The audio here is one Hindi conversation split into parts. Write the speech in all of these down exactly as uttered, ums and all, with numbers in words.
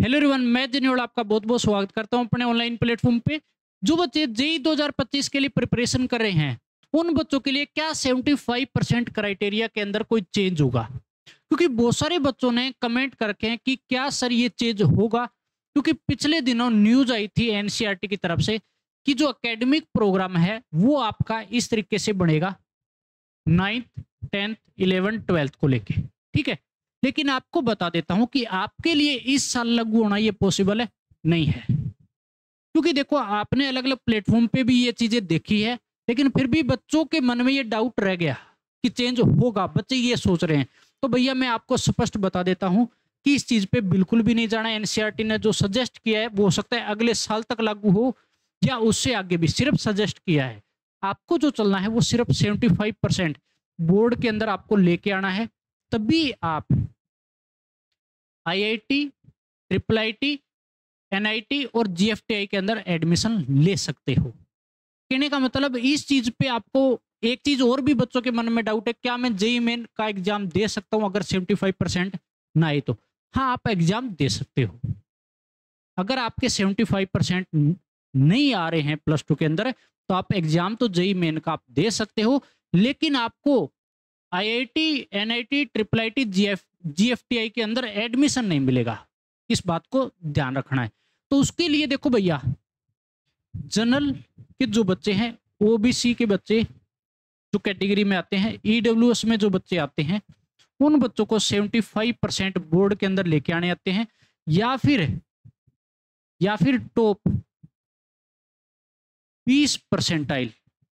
हेलो एवरीवन, मैं जनियोल आपका बहुत बहुत स्वागत करता हूं अपने ऑनलाइन प्लेटफॉर्म पे। जो बच्चे जेई दो हज़ार पच्चीस के लिए प्रिपरेशन कर रहे हैं, उन बच्चों के लिए क्या पचहत्तर परसेंट क्राइटेरिया के अंदर कोई चेंज होगा? क्योंकि बहुत सारे बच्चों ने कमेंट करके हैं कि क्या सर ये चेंज होगा, क्योंकि पिछले दिनों न्यूज आई थी एनसीईआरटी की तरफ से कि जो एकेडमिक प्रोग्राम है वो आपका इस तरीके से बनेगा नाइन्थ टेंथ इलेवन ट्वेल्थ को लेके। ठीक है, लेकिन आपको बता देता हूं कि आपके लिए इस साल लागू होना ये पॉसिबल है नहीं है, क्योंकि देखो आपने अलग अलग प्लेटफॉर्म पे भी ये चीजें देखी है, लेकिन फिर भी बच्चों के मन में ये डाउट रह गया कि चेंज होगा, बच्चे ये सोच रहे हैं। तो भैया मैं आपको स्पष्ट बता देता हूं कि इस चीज पे बिल्कुल भी नहीं जाना। एनसीईआरटी ने जो सजेस्ट किया है वो हो सकता है अगले साल तक लागू हो या उससे आगे भी, सिर्फ सजेस्ट किया है। आपको जो चलना है वो सिर्फ पचहत्तर परसेंट बोर्ड के अंदर आपको लेके आना है, तभी आप आईआईटी, ट्रिपल आईटी, एनआईटी और जीएफटीआई के अंदर एडमिशन ले सकते हो। कहने का मतलब इस चीज पे आपको एक चीज और भी बच्चों के मन में डाउट है, क्या मैं जेई मेन का एग्जाम दे सकता हूं अगर पचहत्तर परसेंट ना आए तो? हाँ, आप एग्जाम दे सकते हो। अगर आपके पचहत्तर परसेंट नहीं आ रहे हैं प्लस टू के अंदर, तो आप एग्जाम तो जेई मेन का आप दे सकते हो, लेकिन आपको IIT, NIT, triple IT, GF GFTI के अंदर एडमिशन नहीं मिलेगा। इस बात को ध्यान रखना है। तो उसके लिए देखो भैया, जनरल के जो बच्चे हैं, ओबीसी के बच्चे जो कैटेगरी में आते हैं, ईडब्ल्यूएस में जो बच्चे आते हैं, उन बच्चों को पचहत्तर परसेंट बोर्ड के अंदर लेके आने आते हैं, या फिर या फिर टॉप बीस परसेंटाइल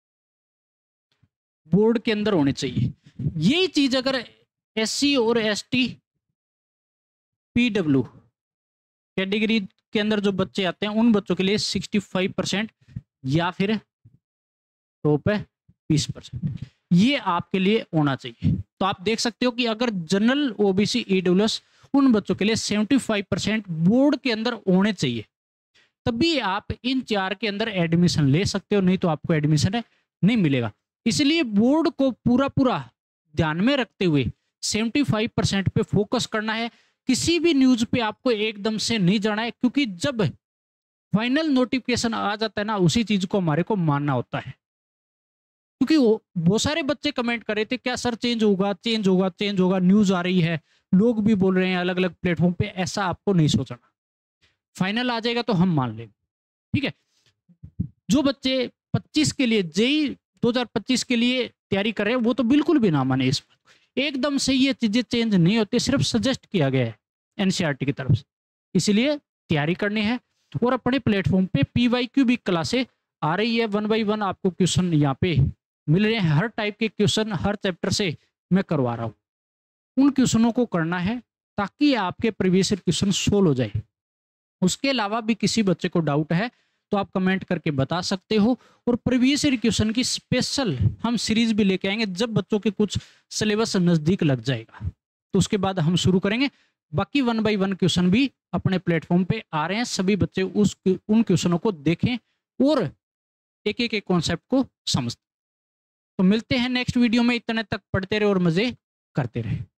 बोर्ड के अंदर होने चाहिए। यही चीज अगर एससी और एसटी, पीडब्ल्यू कैटेगरी के अंदर जो बच्चे आते हैं, उन बच्चों के लिए पैंसठ परसेंट या फिर टॉप है बीस परसेंट, ये आपके लिए होना चाहिए। तो आप देख सकते हो कि अगर जनरल, ओबीसी, ईडब्ल्यूएस, उन बच्चों के लिए पचहत्तर परसेंट बोर्ड के अंदर होने चाहिए, तभी आप इन चार के अंदर एडमिशन ले सकते हो, नहीं तो आपको एडमिशन नहीं मिलेगा। इसलिए बोर्ड को पूरा पूरा ध्यान में रखते हुए पचहत्तर परसेंट पे फोकस करना है। किसी भी न्यूज पे आपको एकदम से नहीं जाना है, क्योंकि जब फाइनल नोटिफिकेशन आ जाता है ना, उसी चीज को हमारे को मानना होता है। क्योंकि वो बहुत सारे बच्चे कमेंट कर रहे थे, क्या सर चेंज होगा, चेंज होगा, चेंज होगा, न्यूज आ रही है, लोग भी बोल रहे हैं अलग अलग प्लेटफॉर्म पे। ऐसा आपको नहीं सोचना, फाइनल आ जाएगा तो हम मान लेंगे। ठीक है, जो बच्चे पच्चीस के लिए, जेई दो हज़ार पच्चीस के लिए तैयारी कर रहे हैं, वो तो बिल्कुल भी ना माने इस बात को। एकदम से ये चीजें चेंज नहीं होती, सिर्फ सजेस्ट किया गया है एनसीईआरटी की तरफ से। इसलिए तैयारी करनी है, और अपने प्लेटफॉर्म पे पीवाईक्यू भी क्लासे आ रही है, वन बाई वन आपको क्वेश्चन यहाँ पे मिल रहे हैं। हर टाइप के क्वेश्चन हर चैप्टर से मैं करवा रहा हूँ। उन क्वेश्चनों को करना है ताकि आपके प्रीवियस क्वेश्चन सोल्व हो जाए। उसके अलावा भी किसी बच्चे को डाउट है तो आप कमेंट करके बता सकते हो, और प्रीवियस ईयर क्वेश्चन की स्पेशल हम सीरीज भी लेके आएंगे जब बच्चों के कुछ सिलेबस नजदीक लग जाएगा, तो उसके बाद हम शुरू करेंगे। बाकी वन बाय वन क्वेश्चन भी अपने प्लेटफॉर्म पे आ रहे हैं, सभी बच्चे उस उन क्वेश्चनों को देखें और एक एक एक कॉन्सेप्ट को समझते। तो मिलते हैं नेक्स्ट वीडियो में, इतने तक पढ़ते रहे और मजे करते रहे।